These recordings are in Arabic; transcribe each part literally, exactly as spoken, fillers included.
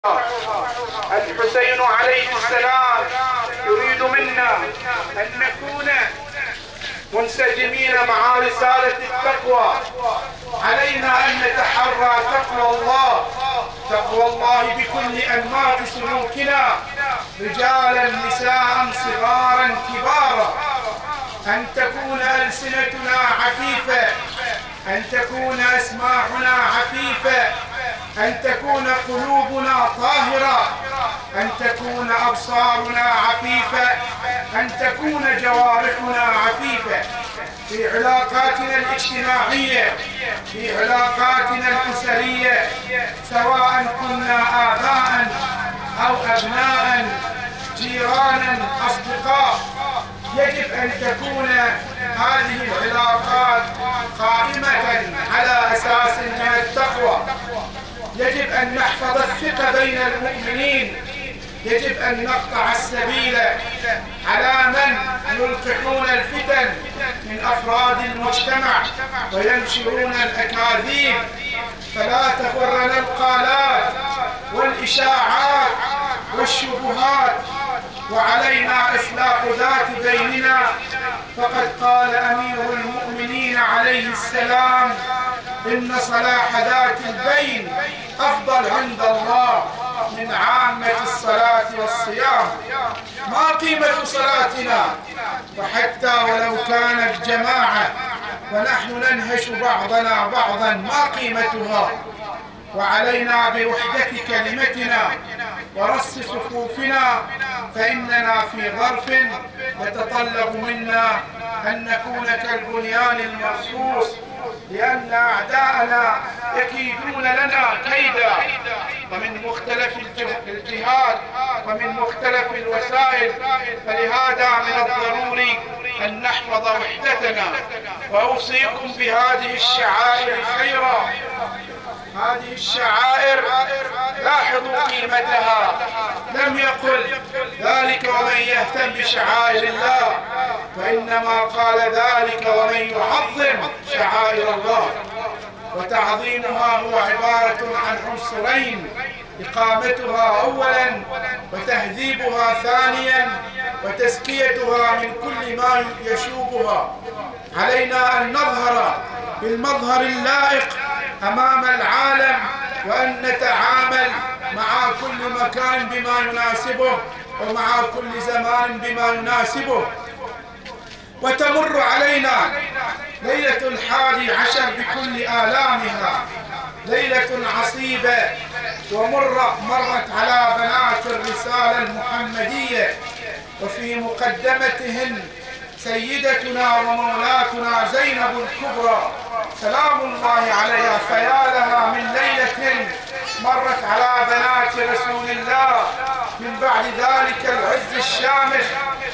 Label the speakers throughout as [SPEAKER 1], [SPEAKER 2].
[SPEAKER 1] الحسين عليه السلام يريد منا أن نكون منسجمين مع رسالة التقوى. علينا أن نتحرى تقوى الله، تقوى الله بكل أنماط سلوكنا، رجالا نساء صغارا كبارا، أن تكون ألسنتنا عفيفة، أن تكون أسماعنا عفيفة، أن تكون قلوبنا طاهرة، أن تكون أبصارنا عفيفة، أن تكون جوارحنا عفيفة في علاقاتنا الاجتماعية، في علاقاتنا الأسرية، سواء كنا آباء أو أبناء، جيرانا، أصدقاء. يجب أن تكون هذه العلاقات قائمة على أساس من التقوى. يجب أن نحفظ الثقة بين المؤمنين، يجب أن نقطع السبيل على من يلقحون الفتن من أفراد المجتمع وينشرون الأكاذيب، فلا تغرنا القالات والإشاعات والشبهات، وعلينا إصلاح ذات بيننا. فقد قال أمير المؤمنين عليه السلام: إن صلاح ذات البين أفضل عند الله من عامة الصلاة والصيام. ما قيمة صلاتنا؟ وحتى ولو كانت جماعة ونحن ننهش بعضنا بعضا، ما قيمتها؟ وعلينا بوحدة كلمتنا ورص صفوفنا، فإننا في ظرف يتطلب منا أن نكون كالبنيان المرصوص، لأن أعداءنا يكيدون لنا كيدا، ومن مختلف الجهات ومن مختلف الوسائل. فلهذا من الضروري أن نحفظ وحدتنا. وأوصيكم بهذه الشعائر خيرا. هذه الشعائر لاحظوا قيمتها، لم يقل ذلك ومن يهتم بشعائر الله، وإنما قال ذلك ومن يعظم شعائر الله. وتعظيمها هو عبارة عن عنصرين: إقامتها أولا، وتهذيبها ثانيا، وتزكيتها من كل ما يشوبها. علينا أن نظهر بالمظهر اللائق أمام العالم، وأن نتعامل مع كل مكان بما يناسبه، ومع كل زمان بما يناسبه. وتمر علينا ليلة الحادي عشر بكل آلامها، ليلة عصيبة ومر مرت على بنات الرسالة المحمدية، وفي مقدمتهن سيدتنا ومولاتنا زينب الكبرى سلام الله عليها. فيا لها من ليلة مرت على بنات رسول الله من بعد ذلك العز الشامخ.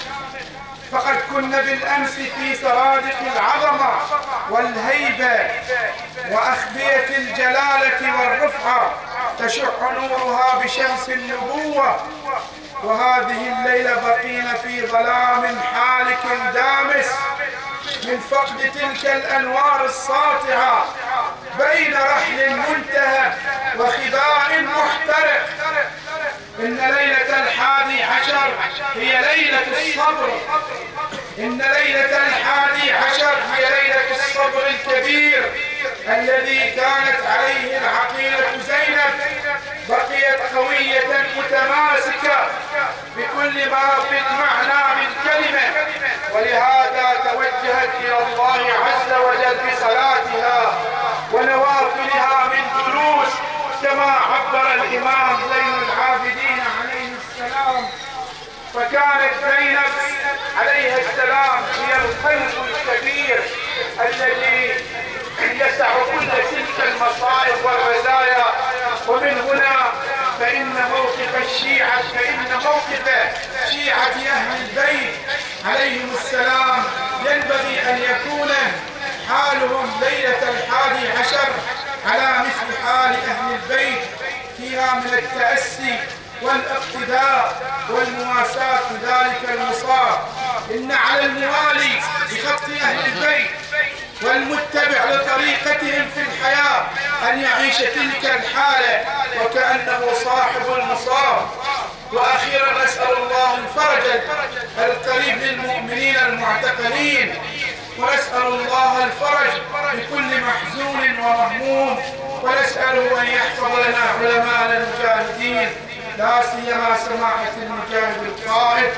[SPEAKER 1] فقد كنا بالأمس في سرادق العظمة والهيبة وأخبية الجلالة والرفعة، تشع نورها بشمس النبوة. وهذه الليلة بقينا في ظلام حالك دامس من فقد تلك الأنوار الساطعة، بين رحل منتهى وخباء محترق. إن ليلة الحادي عشر هي ليلة الصبر، إن ليلة الحادي عشر هي ليلة الصبر الكبير الذي كانت عليه العقيلة زينب. بقيت قوية متماسكة بكل ما في المعنى من كلمة، ولهذا توجهت إلى الله عز وجل بصلاتها ونوافلها من دروس، كما عبر الإمام زين العابدين عليه السلام. فكانت زينب عليه السلام هي القلب الكبير الذي يسع كل تلك المصائب والرزايا. ومن هنا فإن موقف الشيعة فإن موقف شيعة أهل البيت عليهم السلام ينبغي أن يكون حالهم ليلة الحادي عشر على مثل حال أهل البيت، فيها من التأسي والاقتداء والمواساة بذلك المصاب. إن على الموالي بخط أهل البيت والمتبع لطريقتهم في الحياة أن يعيش تلك الحالة وكأنه صاحب المصاب. وأخيرا نسأل الله الفرج القريب للمؤمنين المعتقلين، ونسأل الله الفرج لكل محزون ومهموم، ونسأله أن يحفظ لنا علماء المجاهدين، لا سيما سماحة المجاهد القائد.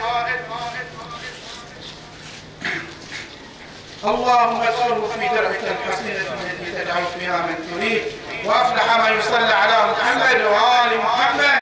[SPEAKER 1] اللهم ادخله في درعك الحسينة التي تدعو فيها من تريد، وأفلح من يصلى على محمد وآل محمد.